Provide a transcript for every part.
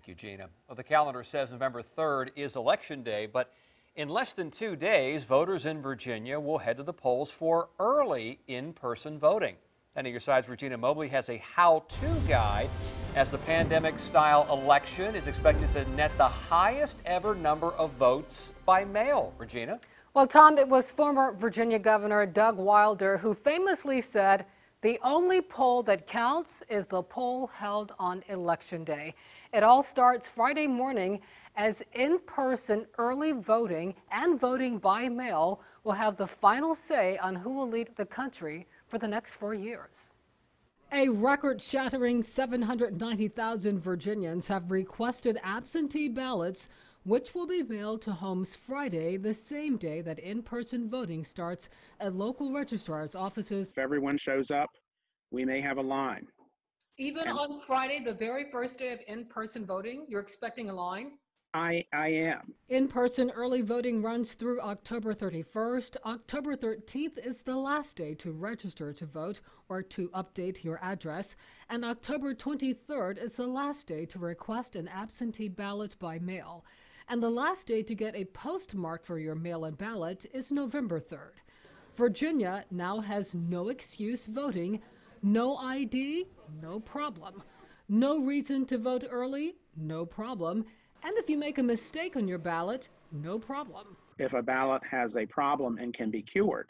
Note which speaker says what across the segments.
Speaker 1: Thank you, Gina. Well, the calendar says November 3rd is Election Day, but in less than 2 days, voters in Virginia will head to the polls for early in-person voting. 10 of your side's Regina Mobley has a how-to guide as the pandemic-style election is expected to net the highest ever number of votes by mail. Regina?
Speaker 2: Well, Tom, it was former Virginia Governor Doug Wilder who famously said, "The only poll that counts is the poll held on Election Day." It all starts Friday morning as in-person early voting and voting by mail will have the final say on who will lead the country for the next 4 years. A record-shattering 790,000 Virginians have requested absentee ballots, which will be mailed to homes Friday, the same day that in-person voting starts at local registrar's offices.
Speaker 3: If everyone shows up, we may have a line.
Speaker 2: Even on Friday, the very first day of in-person voting, you're expecting a line?
Speaker 3: I am.
Speaker 2: In-person early voting runs through October 31st. October 13th is the last day to register to vote or to update your address. And October 23rd is the last day to request an absentee ballot by mail. And the last day to get a postmark for your mail-in ballot is November 3rd. Virginia now has no excuse voting. No ID? No problem. No reason to vote early? No problem. And if you make a mistake on your ballot, no problem.
Speaker 3: If a ballot has a problem and can be cured,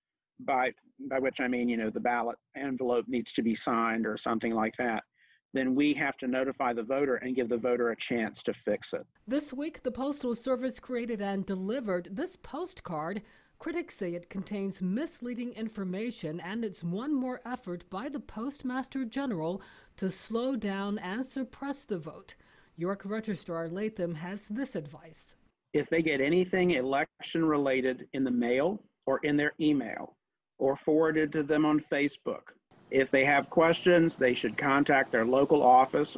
Speaker 3: by which I mean, the ballot envelope needs to be signed or something like that, then we have to notify the voter and give the voter a chance to fix it.
Speaker 2: This week, the Postal Service created and delivered this postcard. Critics say it contains misleading information, and it's one more effort by the Postmaster General to slow down and suppress the vote. York Registrar Latham has this advice.
Speaker 3: If they get anything election-related in the mail or in their email or forwarded to them on Facebook, if they have questions, they should contact their local office.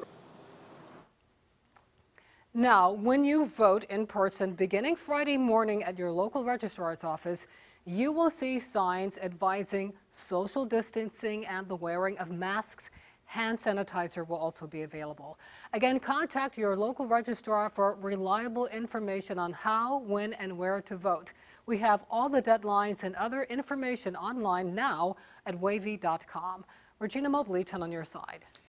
Speaker 2: Now, when you vote in person beginning Friday morning at your local registrar's office, you will see signs advising social distancing and the wearing of masks. Hand sanitizer will also be available. Again, contact your local registrar for reliable information on how, when, and where to vote. We have all the deadlines and other information online now at wavy.com. Regina Mobley, 10 on your side.